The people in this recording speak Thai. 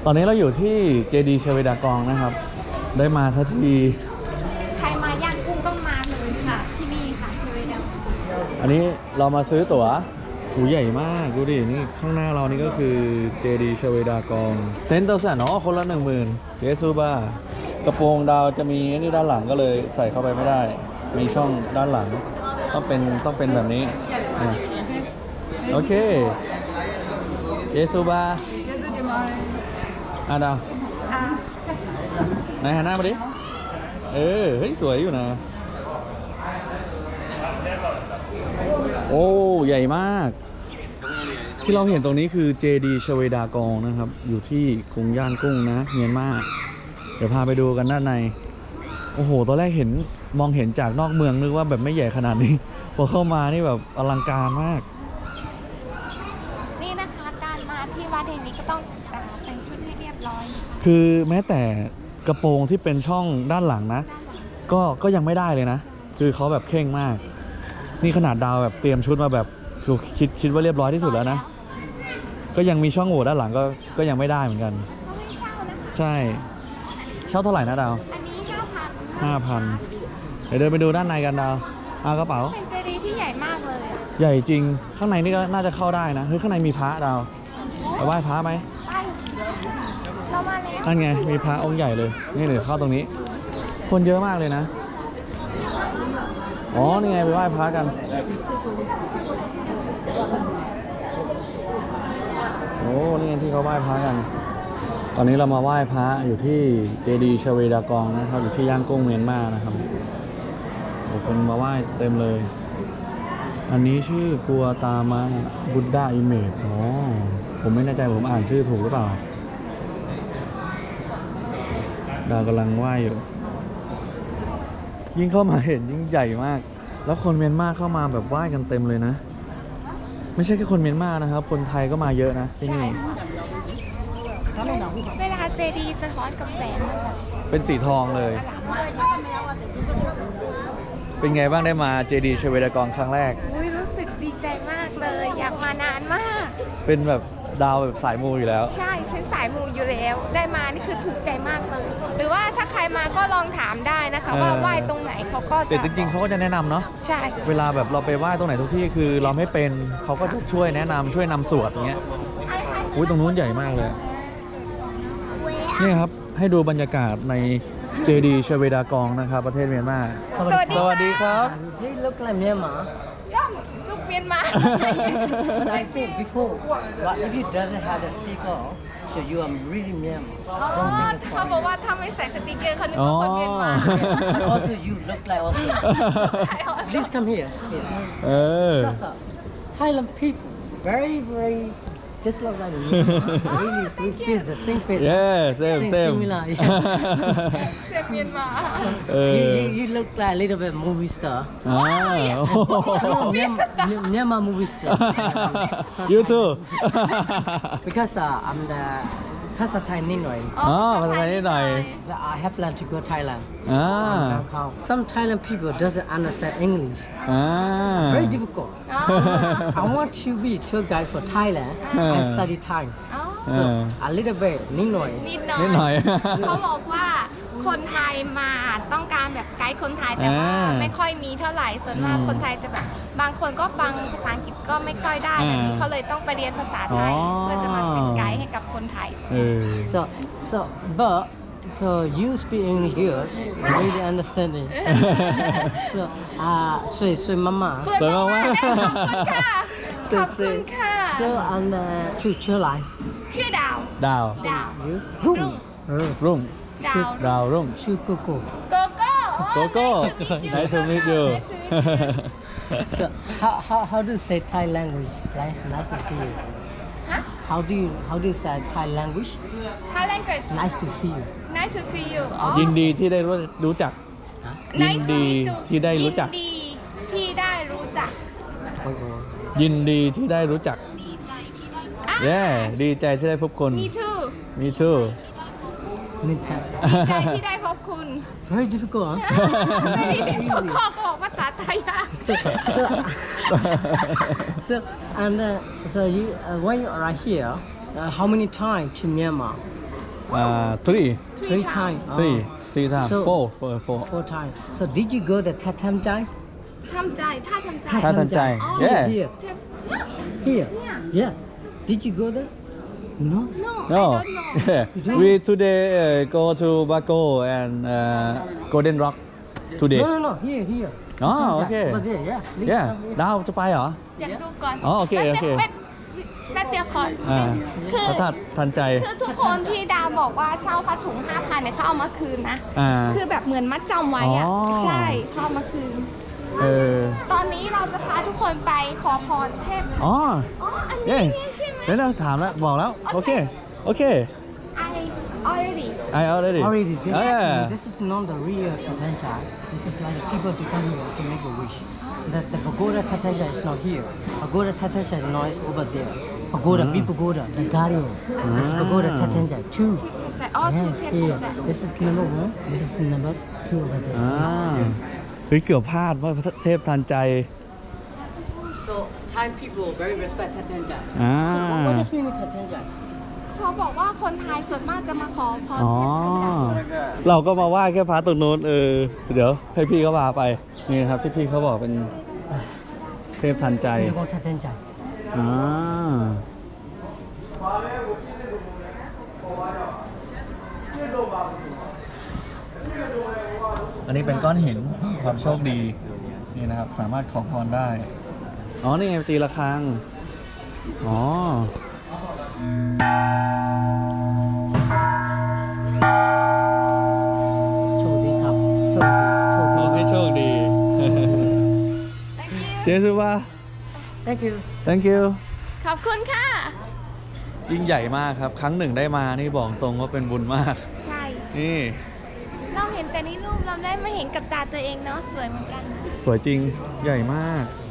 ตอนนี้เราอยู่ที่เจดีย์ชเวดากองนะครับได้มาทันทีใครมาย่างกุ้งต้องมาเลยค่ะที่นี่ค่ะชเวดากองอันนี้เรามาซื้อตั๋วหูใหญ่มากดูดินี่ข้างหน้าเรานี่ก็คือเจดีย์ชเวดากองเซนเตอร์สันคนละ 10,000 เจซูบ้ากระโปรงดาวจะมีนี่ด้านหลังก็เลยใส่เข้าไปไม่ได้มีช่องด้านหลังต้องเป็นแบบนี้โอเคเจซูบ้าดาวไหนหันหน้ามาดิเฮ้ยสวยอยู่นะโอ้ใหญ่มากที่เราเห็นตรงนี้คือเจดีย์ชเวดากองนะครับอยู่ที่กรุงย่างกุ้งนะเมียนมาเดี๋ยวพาไปดูกันด้านในโอ้โหตอนแรกมองเห็นจากนอกเมืองนึกว่าแบบไม่ใหญ่ขนาดนี้พอเข้ามานี่แบบอลังการมากนี่นะคะการมาที่วัดแห่งนี้ก็ต้องแต่งชุดให้เรียบร้อยคือแม้แต่กระโปรงที่เป็นช่องด้านหลังนะก็ยังไม่ได้เลยนะคือเขาแบบเคร่งมากนี่ขนาดดาวแบบเตรียมชุดมาแบบคิดว่าเรียบร้อยที่สุดแล้วนะก็ยังมีช่องโหว่ด้านหลังก็ยังไม่ได้เหมือนกันใช่เช่าเท่าไหร่นะดาวอันนี้ 5,000เดี๋ยวเดินไปดูด้านในกันดาวเอากระเป๋าเป็นเจดีย์ที่ใหญ่มากเลยใหญ่จริงข้างในนี่ก็น่าจะเข้าได้นะเฮ้ยข้างในมีพระดาวไปไหว้พระไหมเรามาแล้วนั่นไงมีพระองค์ใหญ่เลยนี่เลยเข้าตรงนี้คนเยอะมากเลยนะอ๋อนี่ไงไปไหว้พระกันโอ้นี่ไงที่เขาไหว้พระกันตอนนี้เรามาไหว้พระอยู่ที่เจดีย์ชเวดากองนะครับอยู่ที่ย่างกุ้งเมียนมานะครับโอ้คนมาไหว้เต็มเลยอันนี้ชื่อกัวตามะบุดดาอิเมจอ๋อผมไม่แน่ใจผมอ่านชื่อถูกหรือเปล่าดาวกำลังไหว้อยู่ยิ่งเข้ามาเห็นยิ่งใหญ่มากแล้วคนเมียนมาเข้ามาแบบไหว้กันเต็มเลยนะไม่ใช่แค่คนเมียนมานะครับคนไทยก็มาเยอะนะที่นี่เวลาเจดีย์สะท้อนกับแสงมันแบบเป็นสีทองเลยเป็นไงบ้างได้มาเจดีย์ชเวดากองครั้งแรกรู้สึกดีใจมากเลยอยากมานานมากเป็นแบบดาวแบบสายมูอยู่แล้วใช่ฉันสายมูอยู่แล้วได้มานี่คือถูกใจมากเลยหรือว่าถ้าใครมาก็ลองถามได้นะคะว่าไหว้ตรงไหนเขาก็แต่จริงๆเขาก็จะแนะนำเนาะใช่เวลาแบบเราไปไหว้ตรงไหนทุกที่คือเราไม่เป็นเขาก็จะช่วยแนะนำช่วยนำสวดอย่างเงี้ยอุ้ยตรงนู้นใหญ่มากเลยนี่ครับให้ดูบรรยากาศในเจดีย์ชเวดากองนะครับประเทศเมียนมาสวัสดีครับ He look like Myanmar. ลูกเมียนมา But I think before, but if you doesn't have the sticker, so you are really Myanmar. เขาบอกว่าถ้าไม่ใส่สติกเกอร์เขานึกว่าคนเมียนมา Also, you look like also. Please come here. That's Thailand people. Very, very. Just look like really, face the same face. Yeah, same. Similar. Same Myanmar. You look like a little bit movie star. Myanmar movie star. You too. Because I'm the ภาษาไทยนิดหน่อยภาษาไทยนิดหน่อย I have planned to go Thailand. Some Thailand people doesn't understand English. Very difficult. I want to be tour guide for Thailand and study Thai. So a little bit นิดหน่อยเขาบอกว่าคนไทยมาต้องการแบบไกด์คนไทยแต่ว่าไม่ค่อยมีเท่าไหร่ส่วนมากคนไทยจะแบบบางคนก็ฟังภาษาอังกฤษก็ไม่ค่อยได้แบบนี้เขาเลยต้องไปเรียนภาษาไทยเพื่อจะมาเป็นไกด์ให้กับคนไทย So you speak English good, really understanding. Soสวยมากขอบคุณค่ะ So and ชื่ออะไรชื่อดาวรุ่งดาวรุ่งชื่อโกโก้ Nice to meet you. So how do you say Thai language? Nice to see you. How do you say Thai language? Thai language. Nice to see you. Nice to see you. ยินดีที่ได้รู้จักยินดีที่ได้รู้จักยินดีที่ได้รู้จักดีใจที่ได้พบคุณ Me too ดีใจที่ได้พบคุณ Very difficult. ไม่ได้ข้อก็บอกภาษาไทยนะ So and so you when you are here, how many times to Myanmar? three Three times. three times So- four 4 times. So did you go to Tatamjai? ทำใจถ้าทำใจท่าทันใจอ๋อ yeah Here. เทป Here. Yeah. Yeah. Did you go there? No. no no I don't know yeah we today go to Bago and Golden Rock today No. Here. Oh, Tatamjai. okay. Over there, yeah. Please yeah come here. ดาวจะไปเหรออยากดูก่อนอ๋อโอเคโอเคแป๊บเดียวก่อนอ่าคือพระธาตุทันใจคือทุกคนที่ดาวบอกว่าเช่าผ้าถุง 5,000เนี่ยเขาเอามาคืนนะอ่าคือแบบเหมือนมัดจำไว้อะอ๋อใช่เขาเอามาคืนเออตอนนี้เราจะพาทุกคนไปขอพรเทพอ๋ออ๋อ อันเย้นี้เนี่ยใช่ไหมเดี๋ยวเราถามแล้วบอกแล้วโอเคโอเค I already I already Already, yeah this is not the real Tatamjai. This is like people to come here to make a wish. The pagoda Tatamjai is not here. Pagoda Tatamjai is not over there. Pagoda, big pagoda, the Gario. This pagoda Tatamjai, 2. เทพทันใจอ๋อชื่อเทพทัน Here. ใจ This is number 1. This is number 2 over there. อ่าเฮ้ยเกือบพลาดว่าพระเทพทันใจ So Thai people very respect Tatamjai. อ่า So what does mean Tatamjai? เขาบอกว่าคนไทยส่วนมากจะมาขอพรอ๋อเทพทันใจเราก็มาไหว้แค่พระตรงนู้นเดี๋ยวให้พี่เขาพาไปนี่นะครับที่พี่เขาบอกเป็นเทพทันใจ You go Tatamjai. อ่าอันนี้เป็นก้อนหินความโชคดีนี่นะครับสามารถขอพรได้อ๋อนี่ไงตีระฆังอ๋อโชคดีครับโชคดีขอให้โชคดี เจสุวา Thank you. thank you ขอบคุณค่ะยิ่งใหญ่มากครับ ครั้งหนึ่งได้มานี่บอกตรงว่าเป็นบุญมากใช่นี่เราเห็นแต่ในรูปเราได้มาเห็นกับตาตัวเองเนาะสวยเหมือนกันสวยจริงใหญ่มากใ